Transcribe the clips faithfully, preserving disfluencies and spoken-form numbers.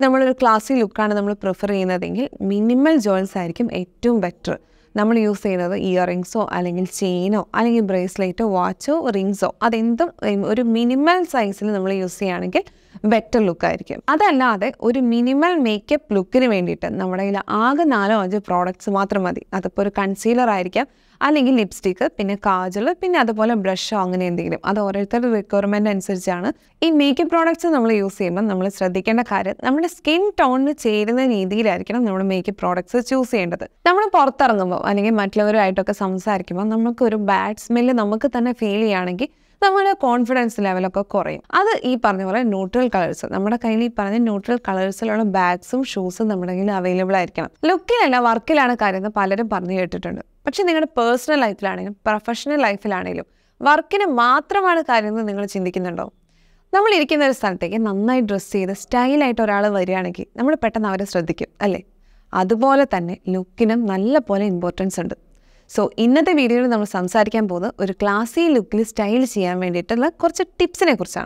നമ്മളൊരു ക്ലാസി ലുക്കാണ് നമ്മൾ പ്രിഫർ ചെയ്യുന്നതെങ്കിൽ മിനിമൽ ജുവൽസ് ആയിരിക്കും ഏറ്റവും ബെറ്റർ. നമ്മൾ യൂസ് ചെയ്യുന്നത് ഇയറിങ്സോ അല്ലെങ്കിൽ ചെയിനോ അല്ലെങ്കിൽ ബ്രേസ്ലെറ്റോ വാച്ചോ റിങ്സോ അതെന്തും ഒരു മിനിമൽ സൈസിൽ നമ്മൾ യൂസ് ചെയ്യുകയാണെങ്കിൽ ബെറ്റർ ലുക്കായിരിക്കും. അതല്ലാതെ ഒരു മിനിമൽ മേക്കപ്പ് ലുക്കിന് വേണ്ടിയിട്ട് നമ്മുടെ കയ്യിൽ ആകെ നാലോ അഞ്ചോ പ്രോഡക്റ്റ്സ് മാത്രം മതി. അതിപ്പോൾ ഒരു കൺസീലർ ആയിരിക്കാം, അല്ലെങ്കിൽ ലിപ്സ്റ്റിക്ക്, പിന്നെ കാജൽ, പിന്നെ അതുപോലെ ബ്രഷോ അങ്ങനെ എന്തെങ്കിലും. അത് ഓരോരുത്തരുടെ റിക്വയർമെൻറ്റ് അനുസരിച്ചാണ്. ഈ മേക്കപ്പ് പ്രോഡക്റ്റ്സ് നമ്മൾ യൂസ് ചെയ്യുമ്പോൾ നമ്മൾ ശ്രദ്ധിക്കേണ്ട കാര്യം നമ്മുടെ സ്കിൻ ടോണിന് ചേരുന്ന രീതിയിലായിരിക്കണം നമ്മൾ മേക്കപ്പ് പ്രോഡക്റ്റ്സ് ചൂസ് ചെയ്യേണ്ടത്. നമ്മൾ പുറത്തിറങ്ങുമ്പോൾ അല്ലെങ്കിൽ മറ്റുള്ളവരുമായിട്ടൊക്കെ സംസാരിക്കുമ്പോൾ നമുക്കൊരു ബാഡ് സ്മെല്ല് നമുക്ക് തന്നെ ഫീൽ ചെയ്യുകയാണെങ്കിൽ നമ്മുടെ കോൺഫിഡൻസ് ലെവലൊക്കെ കുറയും. അത് ഈ പറഞ്ഞ പോലെ ന്യൂട്രൽ കളേഴ്സ്, നമ്മുടെ കയ്യിൽ ഈ പറഞ്ഞ ന്യൂട്രൽ കളേഴ്സിലുള്ള ബാഗ്സും ഷൂസും നമ്മുടെ കയ്യിൽ അവൈലബിൾ ആയിരിക്കണം. ലുക്കിലല്ല വർക്കിലാണ് കാര്യം പലരും പറഞ്ഞു കേട്ടിട്ടുണ്ട്. പക്ഷെ നിങ്ങളുടെ പേഴ്സണൽ ലൈഫിലാണെങ്കിലും പ്രൊഫഷണൽ ലൈഫിലാണെങ്കിലും വർക്കിന് മാത്രമാണ് കാര്യമെന്ന് നിങ്ങൾ ചിന്തിക്കുന്നുണ്ടോ? നമ്മൾ ഇരിക്കുന്ന ഒരു സ്ഥലത്തേക്ക് നന്നായി ഡ്രസ്സ് ചെയ്ത് സ്റ്റൈലായിട്ട് ഒരാൾ വരികയാണെങ്കിൽ നമ്മൾ പെട്ടെന്ന് അവരെ ശ്രദ്ധിക്കും അല്ലേ? അതുപോലെ തന്നെ ലുക്കിനും നല്ല പോലെ ഇമ്പോർട്ടൻസ് ഉണ്ട്. സോ ഇന്നത്തെ വീഡിയോയിൽ നമ്മൾ സംസാരിക്കാൻ പോകുന്നത് ഒരു ക്ലാസി ലുക്കിൽ സ്റ്റൈൽ ചെയ്യാൻ വേണ്ടിയിട്ടുള്ള കുറച്ച് ടിപ്സിനെ കുറിച്ചാണ്.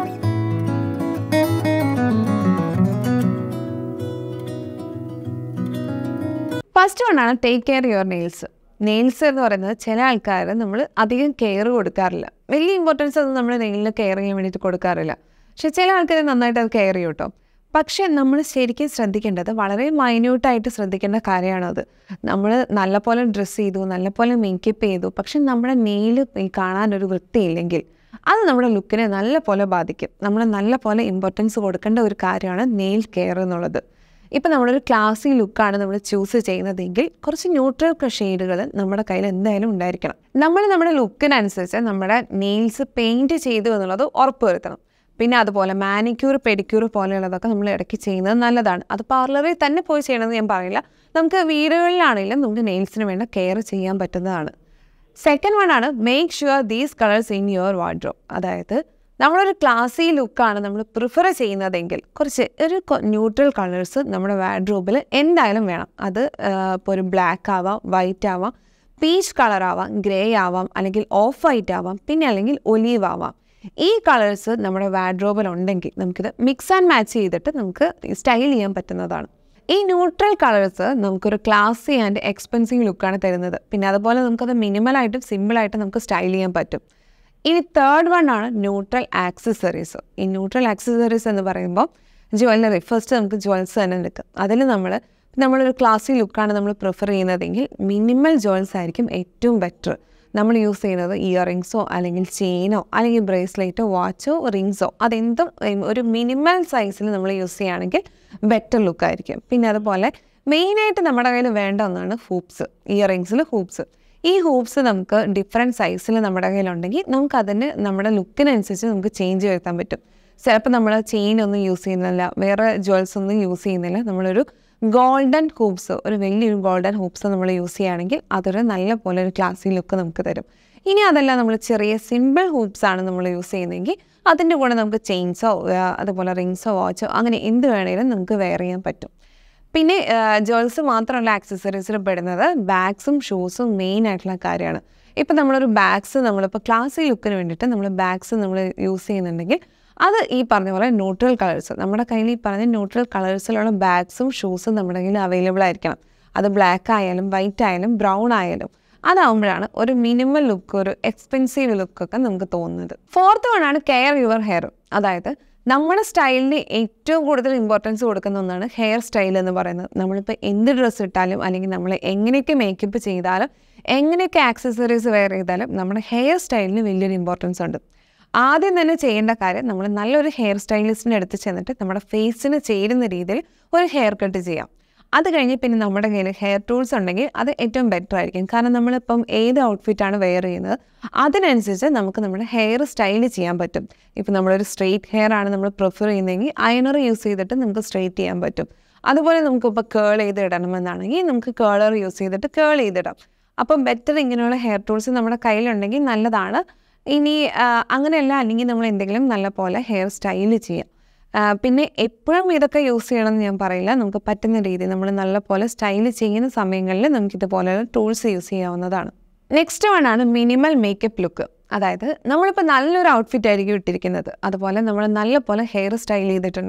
ഫസ്റ്റ് വണ്ണാണ് take care your nails. Nails എന്ന് പറയുന്നത് ചില ആൾക്കാർ നമ്മൾ അധികം കെയർ കൊടുക്കാറില്ല. വലിയ ഇമ്പോർട്ടൻസ് ഒന്നും നമ്മൾ നെയിലിന് കെയർ ചെയ്യാൻ വേണ്ടിയിട്ട് കൊടുക്കാറില്ല. പക്ഷെ ചില ആൾക്കാർ നന്നായിട്ട് അത് കെയർ ചെയ്യും കേട്ടോ. പക്ഷേ നമ്മൾ ശരിക്കും ശ്രദ്ധിക്കേണ്ടത് വളരെ മൈന്യൂട്ടായിട്ട് ശ്രദ്ധിക്കേണ്ട കാര്യമാണത്. നമ്മൾ നല്ലപോലെ ഡ്രസ്സ് ചെയ്തു, നല്ലപോലെ മേക്കപ്പ് ചെയ്തു, പക്ഷെ നമ്മുടെ നെയിൽ കാണാനൊരു വൃത്തിയില്ലെങ്കിൽ അത് നമ്മുടെ ലുക്കിനെ നല്ല പോലെ ബാധിക്കും. നമ്മൾ നല്ല പോലെ ഇമ്പോർട്ടൻസ് കൊടുക്കേണ്ട ഒരു കാര്യമാണ് നെയിൽ കെയർ എന്നുള്ളത്. ഇപ്പം നമ്മളൊരു ക്ലാസി ലുക്കാണ് നമ്മൾ ചൂസ് ചെയ്യുന്നതെങ്കിൽ കുറച്ച് ന്യൂട്രൽ ഷെയ്ഡുകൾ നമ്മുടെ കയ്യിൽ എന്തായാലും ഉണ്ടായിരിക്കണം. നമ്മൾ നമ്മുടെ ലുക്കിനനുസരിച്ച് നമ്മുടെ നെയിൽസ് പെയിൻറ്റ് ചെയ്തു എന്നുള്ളത് ഉറപ്പ് വരുത്തണം. പിന്നെ അതുപോലെ മാനിക്യൂർ പെഡിക്യൂർ പോലെയുള്ളതൊക്കെ നമ്മൾ ഇടയ്ക്ക് ചെയ്യുന്നത് നല്ലതാണ്. അത് പാർലറിൽ തന്നെ പോയി ചെയ്യണമെന്ന് ഞാൻ പറയില്ല. നമുക്ക് വീടുകളിലാണെങ്കിലും നമുക്ക് നെയിൽസിന് വേണ്ട കെയർ ചെയ്യാൻ പറ്റുന്നതാണ്. സെക്കൻഡ് വൺ ആണ് make sure these colours in your wardrobe. അതായത് നമ്മളൊരു ക്ലാസി ലുക്കാണ് നമ്മൾ പ്രിഫർ ചെയ്യുന്നതെങ്കിൽ കുറച്ച് ഒരു ന്യൂട്രൽ കളേഴ്സ് നമ്മുടെ വാർഡ്രോബിൽ എന്തായാലും വേണം. അത് ഇപ്പോൾ ഒരു ബ്ലാക്ക് ആവാം, വൈറ്റ് ആവാം, പീച്ച് കളർ ആവാം, ഗ്രേ ആവാം, അല്ലെങ്കിൽ ഓഫ് വൈറ്റ് ആവാം, പിന്നെ അല്ലെങ്കിൽ ഒലീവ് ആവാം. ഈ കളേഴ്സ് നമ്മുടെ വാർഡ്രോബിൽ ഉണ്ടെങ്കിൽ നമുക്കിത് മിക്സ് ആൻഡ് മാച്ച് ചെയ്തിട്ട് നമുക്ക് സ്റ്റൈൽ ചെയ്യാൻ പറ്റുന്നതാണ്. ഈ ന്യൂട്രൽ കളേഴ്സ് നമുക്കൊരു ക്ലാസി ആൻഡ് എക്സ്പെൻസീവ് ലുക്കാണ് തരുന്നത്. പിന്നെ അതുപോലെ നമുക്കത് മിനിമലായിട്ടും സിമ്പിളായിട്ടും നമുക്ക് സ്റ്റൈൽ ചെയ്യാൻ പറ്റും. ഇനി തേർഡ് വൺ ആണ് ന്യൂട്രൽ ആക്സസറീസ്. ഈ ന്യൂട്രൽ ആക്സസറീസ് എന്ന് പറയുമ്പോൾ ജ്വല്ലറി, ഫസ്റ്റ് നമുക്ക് ജ്വൽസ് തന്നെ എടുക്കാം. അതിൽ നമ്മൾ നമ്മളൊരു ക്ലാസി ലുക്കാണ് നമ്മൾ പ്രിഫർ ചെയ്യുന്നതെങ്കിൽ മിനിമൽ ജ്വൽസ് ആയിരിക്കും ഏറ്റവും ബെറ്റർ. നമ്മൾ യൂസ് ചെയ്യുന്നത് ഇയറിങ്സോ അല്ലെങ്കിൽ ചെയിനോ അല്ലെങ്കിൽ ബ്രേസ്ലെറ്റോ വാച്ചോ റിങ്സോ അതെന്തും ഒരു മിനിമൽ സൈസിൽ നമ്മൾ യൂസ് ചെയ്യുകയാണെങ്കിൽ ബെറ്റർ ലുക്കായിരിക്കും. പിന്നെ അതുപോലെ മെയിനായിട്ട് നമ്മുടെ കയ്യിൽ വേണ്ട ഒന്നാണ് ഹൂപ്സ്. ഇയറിങ്സിൽ ഹൂപ്സ്. ഈ ഹൂപ്സ് നമുക്ക് ഡിഫറെൻറ്റ് സൈസിൽ നമ്മുടെ കയ്യിലുണ്ടെങ്കിൽ നമുക്കതിന് നമ്മുടെ ലുക്കിനനുസരിച്ച് നമുക്ക് ചേഞ്ച് വരുത്താൻ പറ്റും. ചിലപ്പോൾ നമ്മൾ ചെയിൻ ഒന്നും യൂസ് ചെയ്യുന്നില്ല, വേറെ ജ്വൽസ് ഒന്നും യൂസ് ചെയ്യുന്നില്ല, നമ്മളൊരു ഗോൾഡൻ ഹൂപ്സ്, ഒരു വലിയൊരു ഗോൾഡൻ ഹൂപ്സ് നമ്മൾ യൂസ് ചെയ്യുകയാണെങ്കിൽ അതൊരു നല്ല പോലെ ഒരു ക്ലാസി ലുക്ക് നമുക്ക് തരും. ഇനി അതല്ല നമ്മൾ ചെറിയ സിമ്പിൾ ഹൂപ്സ് ആണ് നമ്മൾ യൂസ് ചെയ്യുന്നതെങ്കിൽ അതിൻ്റെ കൂടെ നമുക്ക് ചെയിൻസോ അതുപോലെ റിങ്സോ വാച്ചോ അങ്ങനെ എന്ത് വേണമെങ്കിലും നമുക്ക് വെയർ ചെയ്യാൻ പറ്റും. പിന്നെ ജ്വൽസ് മാത്രമല്ല ആക്സസറീസിൽ പെടുന്നത് ബാഗ്സും ഷൂസും മെയിൻ ആയിട്ടുള്ള കാര്യമാണ്. ഇപ്പം നമ്മളൊരു ബാഗ്സ് നമ്മളിപ്പോൾ ക്ലാസി ലുക്കിന് വേണ്ടിയിട്ട് നമ്മൾ ബാഗ്സ് നമ്മൾ യൂസ് ചെയ്യുന്നുണ്ടെങ്കിൽ അത് ഈ പറഞ്ഞ പോലെ ന്യൂട്രൽ കളേഴ്സ്, നമ്മുടെ കയ്യിൽ ഈ പറഞ്ഞ ന്യൂട്രൽ കളേഴ്സിലുള്ള ബാഗ്സും ഷൂസും നമ്മുടെ കയ്യിൽ അവൈലബിൾ ആയിരിക്കണം. അത് ബ്ലാക്ക് ആയാലും വൈറ്റ് ആയാലും ബ്രൗൺ ആയാലും അതാവുമ്പോഴാണ് ഒരു മിനിമൽ ലുക്ക്, ഒരു എക്സ്പെൻസീവ് ലുക്കൊക്കെ നമുക്ക് തോന്നുന്നത്. ഫോർത്ത് വൺ ആണ് കെയർ യുവർ ഹെയർ. അതായത് നമ്മുടെ സ്റ്റൈലിന് ഏറ്റവും കൂടുതൽ ഇമ്പോർട്ടൻസ് കൊടുക്കുന്ന ഒന്നാണ് ഹെയർ സ്റ്റൈൽ എന്ന് പറയുന്നത്. നമ്മളിപ്പോൾ എന്ത് ഡ്രസ്സ് ഇട്ടാലും അല്ലെങ്കിൽ നമ്മൾ എങ്ങനെയൊക്കെ മേക്കപ്പ് ചെയ്താലും എങ്ങനെയൊക്കെ ആക്സസറീസ് വെയർ ചെയ്താലും നമ്മുടെ ഹെയർ സ്റ്റൈലിന് വലിയൊരു ഇമ്പോർട്ടൻസ് ഉണ്ട്. ആദ്യം തന്നെ ചെയ്യേണ്ട കാര്യം നമ്മൾ നല്ലൊരു ഹെയർ സ്റ്റൈലിസ്റ്റിൻ്റെ അടുത്ത് ചെന്നിട്ട് നമ്മുടെ ഫേസിന് ചേരുന്ന രീതിയിൽ ഒരു ഹെയർ കട്ട് ചെയ്യാം. അത് കഴിഞ്ഞ് പിന്നെ നമ്മുടെ കയ്യിൽ ഹെയർ ടൂൾസ് ഉണ്ടെങ്കിൽ അത് ഏറ്റവും ബെറ്റർ ആയിരിക്കും. കാരണം നമ്മളിപ്പം ഏത് ഔട്ട്ഫിറ്റാണ് വെയർ ചെയ്യുന്നത് അതിനനുസരിച്ച് നമുക്ക് നമ്മുടെ ഹെയർ സ്റ്റൈൽ ചെയ്യാൻ പറ്റും. ഇപ്പം നമ്മളൊരു സ്ട്രെയിറ്റ് ഹെയർ ആണ് നമ്മൾ പ്രിഫർ ചെയ്യുന്നതെങ്കിൽ അയണർ യൂസ് ചെയ്തിട്ട് നമുക്ക് സ്ട്രെയിറ്റ് ചെയ്യാൻ പറ്റും. അതുപോലെ നമുക്കിപ്പോൾ കേൾ ചെയ്ത് ഇടണമെന്നാണെങ്കിൽ നമുക്ക് കേളർ യൂസ് ചെയ്തിട്ട് കേൾ ചെയ്തിടാം. അപ്പം ബെറ്റർ ഇങ്ങനെയുള്ള ഹെയർ ടൂൾസ് നമ്മുടെ കയ്യിലുണ്ടെങ്കിൽ നല്ലതാണ്. ഇനി അങ്ങനെയല്ല, അല്ലെങ്കിൽ നമ്മൾ എന്തെങ്കിലും നല്ല പോലെ ഹെയർ സ്റ്റൈൽ ചെയ്യാം. പിന്നെ എപ്പോഴും ഇതൊക്കെ യൂസ് ചെയ്യണമെന്ന് ഞാൻ പറയില്ല. നമുക്ക് പറ്റുന്ന രീതി നമ്മൾ നല്ല പോലെ സ്റ്റൈൽ ചെയ്യുന്ന സമയങ്ങളിൽ നമുക്കിതുപോലെയുള്ള ടൂൾസ് യൂസ് ചെയ്യാവുന്നതാണ്. നെക്സ്റ്റ് വൺ ആണ് മിനിമൽ മേക്കപ്പ് ലുക്ക്. അതായത് നമ്മളിപ്പോൾ നല്ലൊരു ഔട്ട്ഫിറ്റ് ആയിരിക്കും ഇട്ടിരിക്കുന്നത്, അതുപോലെ നമ്മൾ നല്ല പോലെ ഹെയർ സ്റ്റൈൽ ചെയ്തിട്ടുണ്ടാവും.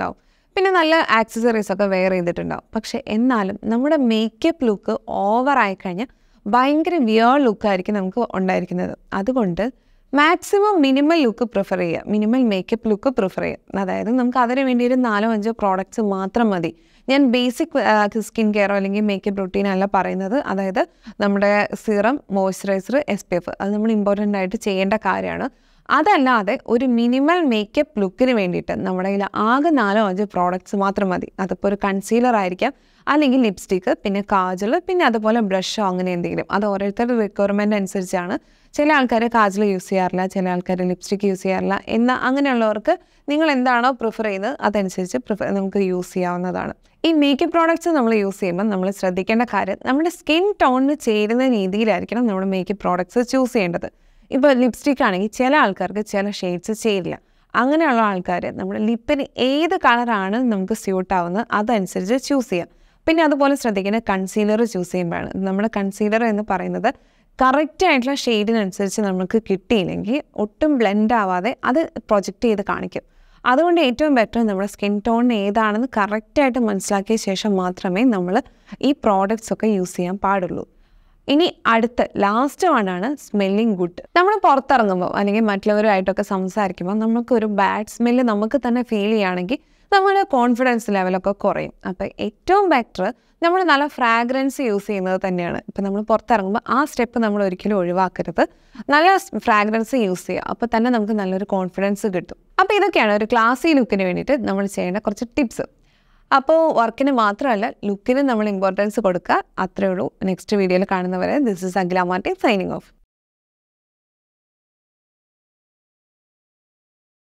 പിന്നെ നല്ല ആക്സസറീസ് ഒക്കെ വെയർ ചെയ്തിട്ടുണ്ടാവും. പക്ഷെ എന്നാലും നമ്മുടെ മേക്കപ്പ് ലുക്ക് ഓവറായി കഴിഞ്ഞാൽ ഭയങ്കര വിയർ ലുക്കായിരിക്കും നമുക്ക് ഉണ്ടായിരിക്കുന്നത്. അതുകൊണ്ട് മാക്സിമം മിനിമൽ ലുക്ക് പ്രിഫർ ചെയ്യുക, മിനിമൽ മേക്കപ്പ് ലുക്ക് പ്രിഫർ ചെയ്യുക. അതായത് നമുക്ക് അതിന് വേണ്ടി ഒരു നാലോ അഞ്ചോ പ്രോഡക്റ്റ്സ് മാത്രം മതി. ഞാൻ ബേസിക് സ്കിൻ കെയറോ അല്ലെങ്കിൽ മേക്കപ്പ് റൊട്ടീനോ അല്ല പറയുന്നത്. അതായത് നമ്മുടെ serum, moisturiser, S P F അത് നമ്മൾ ഇമ്പോർട്ടൻ്റ് ആയിട്ട് ചെയ്യേണ്ട കാര്യമാണ്. അതല്ലാതെ ഒരു മിനിമൽ മേക്കപ്പ് ലുക്കിന് വേണ്ടിയിട്ട് നമ്മുടെ കയ്യിൽ ആകെ നാലോ അഞ്ചോ പ്രോഡക്റ്റ്സ് മാത്രം മതി. അതിപ്പോൾ ഒരു കൺസീലർ ആയിരിക്കാം, അല്ലെങ്കിൽ ലിപ്സ്റ്റിക്ക്, പിന്നെ കാജൽ, പിന്നെ അതുപോലെ ബ്രഷോ അങ്ങനെ എന്തെങ്കിലും. അത് ഓരോരുത്തരുടെ റിക്വയർമെൻറ്റ് അനുസരിച്ചാണ്. ചില ആൾക്കാർ കാജൽ യൂസ് ചെയ്യാറില്ല, ചില ആൾക്കാർ ലിപ്സ്റ്റിക്ക് യൂസ് ചെയ്യാറില്ല. എന്നാൽ അങ്ങനെയുള്ളവർക്ക് നിങ്ങൾ എന്താണോ പ്രിഫർ ചെയ്യുന്നത് അതനുസരിച്ച് പ്രിഫർ നമുക്ക് യൂസ് ചെയ്യാവുന്നതാണ്. ഈ മേക്കപ്പ് പ്രോഡക്റ്റ്സ് നമ്മൾ യൂസ് ചെയ്യുമ്പോൾ നമ്മൾ ശ്രദ്ധിക്കേണ്ട കാര്യം നമ്മുടെ സ്കിൻ ടോണിന് ചേരുന്ന രീതിയിലായിരിക്കണം നമ്മുടെ മേക്കപ്പ് പ്രോഡക്റ്റ്സ് ചൂസ് ചെയ്യേണ്ടത്. ഇപ്പോൾ ലിപ്സ്റ്റിക് ആണെങ്കിൽ ചില ആൾക്കാർക്ക് ചില ഷെയ്ഡ്സ് ചേരില്ല. അങ്ങനെയുള്ള ആൾക്കാർ നമ്മുടെ ലിപ്പിന് ഏത് കളറാണ് നമുക്ക് സ്യൂട്ട് ആവുന്നത് അതനുസരിച്ച് ചൂസ് ചെയ്യാം. പിന്നെ അതുപോലെ ശ്രദ്ധിക്കുന്ന കൺസീലർ ചൂസ് ചെയ്യുമ്പോഴാണ്. നമ്മുടെ കൺസീലർ എന്ന് പറയുന്നത് കറക്റ്റ് ആയിട്ടുള്ള ഷെയ്ഡിനനുസരിച്ച് നമുക്ക് കിട്ടിയില്ലെങ്കിൽ ഒട്ടും ബ്ലെൻഡ് ആവാതെ അത് പ്രൊജക്റ്റ് ചെയ്ത് കാണിക്കും. അതുകൊണ്ട് ഏറ്റവും ബെറ്റർ നമ്മുടെ സ്കിൻ ടോണിന് ഏതാണെന്ന് കറക്റ്റായിട്ട് മനസ്സിലാക്കിയ ശേഷം മാത്രമേ നമ്മൾ ഈ പ്രോഡക്റ്റ്സ് ഒക്കെ യൂസ് ചെയ്യാൻ പാടുള്ളൂ. ഇനി അടുത്ത ലാസ്റ്റ് വണ്ണാണ് സ്മെല്ലിങ് ഗുഡ്. നമ്മൾ പുറത്തിറങ്ങുമ്പോൾ അല്ലെങ്കിൽ മറ്റുള്ളവരുമായിട്ടൊക്കെ സംസാരിക്കുമ്പോൾ നമുക്കൊരു ബാഡ് സ്മെല്ല് നമുക്ക് തന്നെ ഫീൽ ചെയ്യുകയാണെങ്കിൽ നമ്മുടെ കോൺഫിഡൻസ് ലെവലൊക്കെ കുറയും. അപ്പോൾ ഏറ്റവും ബെറ്റർ നമ്മൾ നല്ല ഫ്രാഗ്രൻസ് യൂസ് ചെയ്യുന്നത് തന്നെയാണ്. ഇപ്പം നമ്മൾ പുറത്തിറങ്ങുമ്പോൾ ആ സ്റ്റെപ്പ് നമ്മൾ ഒരിക്കലും ഒഴിവാക്കരുത്. നല്ല ഫ്രാഗ്രൻസ് യൂസ് ചെയ്യുക, അപ്പോൾ തന്നെ നമുക്ക് നല്ലൊരു കോൺഫിഡൻസ് കിട്ടും. അപ്പോൾ ഇതൊക്കെയാണ് ഒരു ക്ലാസി ലുക്കിന് വേണ്ടിയിട്ട് നമ്മൾ ചെയ്യേണ്ട കുറച്ച് ടിപ്സ്. അപ്പോൾ വർക്കിന് മാത്രമല്ല ലുക്കിന് നമ്മൾ ഇമ്പോർട്ടൻസ് കൊടുക്കുക. അത്രയേ ഉള്ളൂ. നെക്സ്റ്റ് വീഡിയോയിൽ കാണുന്നവരെ this is Akhila Martin signing of.